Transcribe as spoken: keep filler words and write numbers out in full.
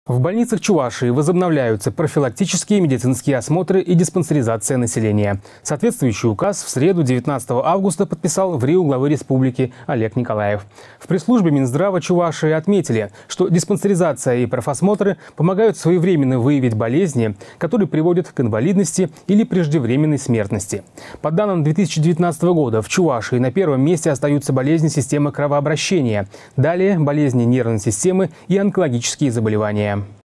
В больницах Чувашии возобновляются профилактические медицинские осмотры и диспансеризация населения. Соответствующий указ в среду, девятнадцатого августа, подписал в РИО главы республики Олег Николаев. В пресс-службе Минздрава Чувашии отметили, что диспансеризация и профосмотры помогают своевременно выявить болезни, которые приводят к инвалидности или преждевременной смертности. По данным две тысячи девятнадцатого года, в Чувашии на первом месте остаются болезни системы кровообращения. Далее болезни нервной системы и онкологические заболевания.